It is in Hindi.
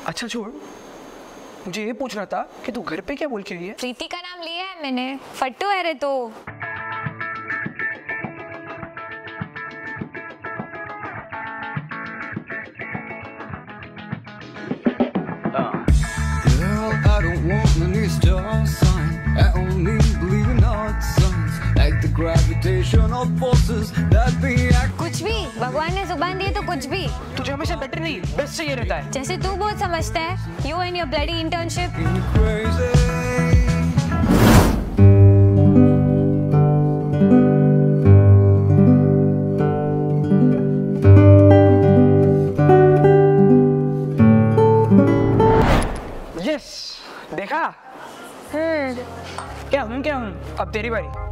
अच्छा छोड़, मुझे ये पूछना था कि तू घर पे क्या बोल के आई है? प्रीति का नाम लिया है मैंने, फट्टू है रे तो। Girl, I don't want any star sign. I only believe in odd signs, like the gravitational forces that be act. कुछ भी, भगवान ने जुबान दी तो कुछ भी। तुझे हमेशा बेटर नहीं, बेस्ट चाहिए रहता है। जैसे तू बहुत समझता है, you and your bloody internship। Crazy. Yes, देखा? क्या हूँ? अब तेरी बारी।